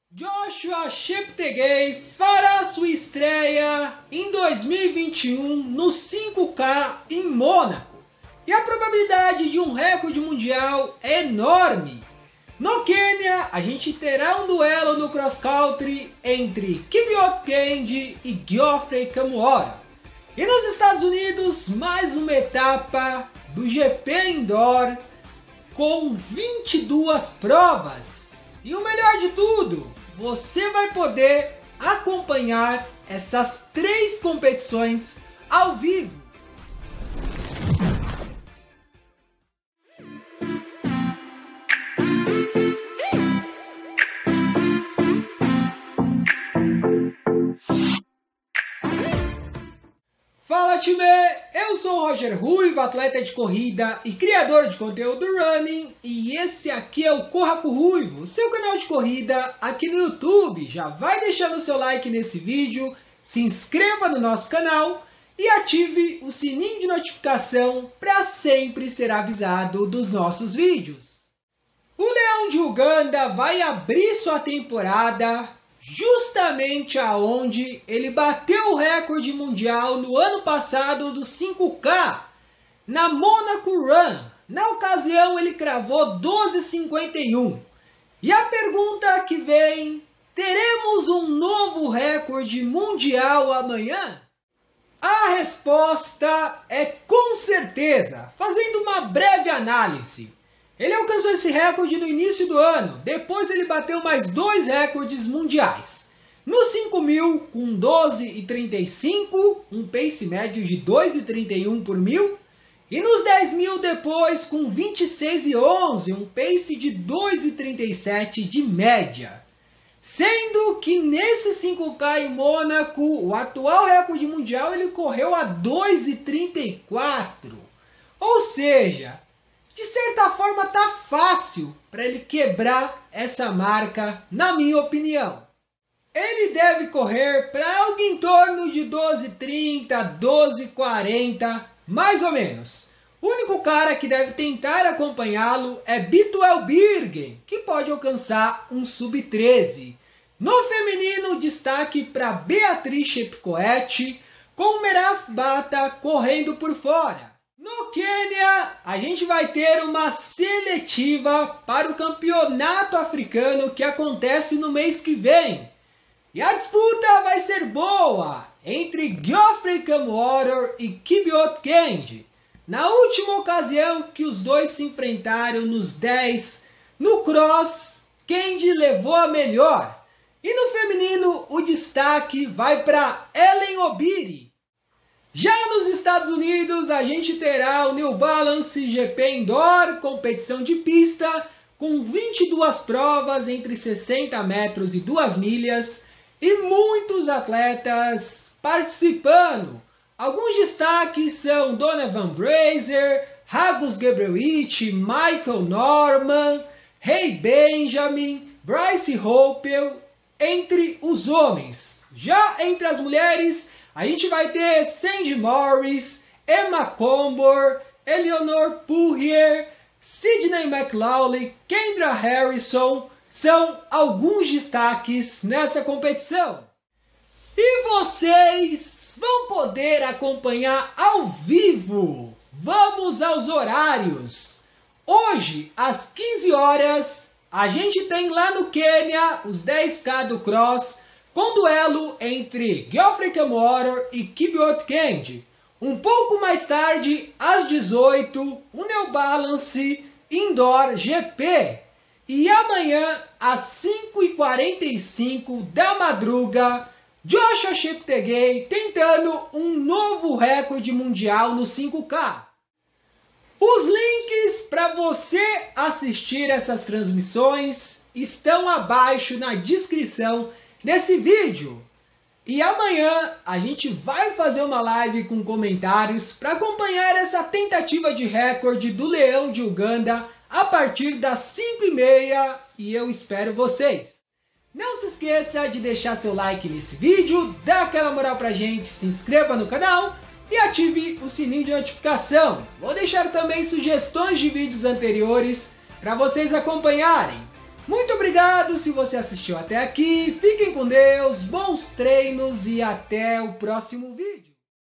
Joshua Cheptegei fará sua estreia em 2021 no 5K em Mônaco. E a probabilidade de um recorde mundial é enorme. No Quênia, a gente terá um duelo no cross-country entre Kibiwott Kendi e Geoffrey Kamworor. E nos Estados Unidos, mais uma etapa do GP Indoor com 22 provas. E o melhor de tudo, você vai poder acompanhar essas 3 competições ao vivo. Fala time, eu sou o Roger Ruivo, atleta de corrida e criador de conteúdo running, e esse aqui é o Corra com Ruivo, seu canal de corrida aqui no YouTube. Já vai deixando o seu like nesse vídeo, se inscreva no nosso canal e ative o sininho de notificação para sempre ser avisado dos nossos vídeos. O Leão de Uganda vai abrir sua temporada justamente aonde ele bateu o recorde mundial no ano passado do 5K, na Monaco Run. Na ocasião ele cravou 12,51. E a pergunta que vem, teremos um novo recorde mundial amanhã? A resposta é com certeza. Fazendo uma breve análise, ele alcançou esse recorde no início do ano, depois ele bateu mais 2 recordes mundiais. No 5.000 com 12,35, um pace médio de 2,31 por mil. E nos 10.000 depois com 26,11, um pace de 2,37 de média. Sendo que nesse 5K em Mônaco, o atual recorde mundial ele correu a 2,34. Ou seja, de certa forma tá fácil para ele quebrar essa marca, na minha opinião. Ele deve correr para algo em torno de 12,30, 12,40, mais ou menos. O único cara que deve tentar acompanhá-lo é Bituel Birgen, que pode alcançar um sub-13. No feminino, destaque para Beatriz Chepkoech, com Meraf Bata correndo por fora. No Quênia, a gente vai ter uma seletiva para o campeonato africano que acontece no mês que vem. E a disputa vai ser boa entre Geoffrey Kamworor e Kibiwott Kendi. Na última ocasião que os dois se enfrentaram nos 10, no cross, Kendi levou a melhor. E no feminino, o destaque vai para Ellen Obiri. Já nos Estados Unidos, a gente terá o New Balance GP Indoor, competição de pista, com 22 provas entre 60 metros e 2 milhas, e muitos atletas participando. Alguns destaques são Donovan Brazier, Agus Gebrevich, Michael Norman, Ray Benjamin, Bryce Hopel, entre os homens. Já entre as mulheres, a gente vai ter Sandy Morris, Emma Combor, Eleanor Purrier, Sydney McLaughlin, Kendra Harrison, são alguns destaques nessa competição. E vocês vão poder acompanhar ao vivo. Vamos aos horários. Hoje, às 15 horas, a gente tem lá no Quênia os 10K do Cross, com duelo entre Geoffrey Kamworor e Kibiwott Kendi. Um pouco mais tarde, às 18, o New Balance Indoor GP. E amanhã, às 5h45 da madruga, Joshua Cheptegei tentando um novo recorde mundial no 5K. Os links para você assistir essas transmissões estão abaixo na descrição desse vídeo. E amanhã a gente vai fazer uma live com comentários para acompanhar essa tentativa de recorde do Leão de Uganda a partir das 5h30, e eu espero vocês. Não se esqueça de deixar seu like nesse vídeo, dá aquela moral pra gente, se inscreva no canal e ative o sininho de notificação. Vou deixar também sugestões de vídeos anteriores para vocês acompanharem. Muito obrigado se você assistiu até aqui, fiquem com Deus, bons treinos e até o próximo vídeo.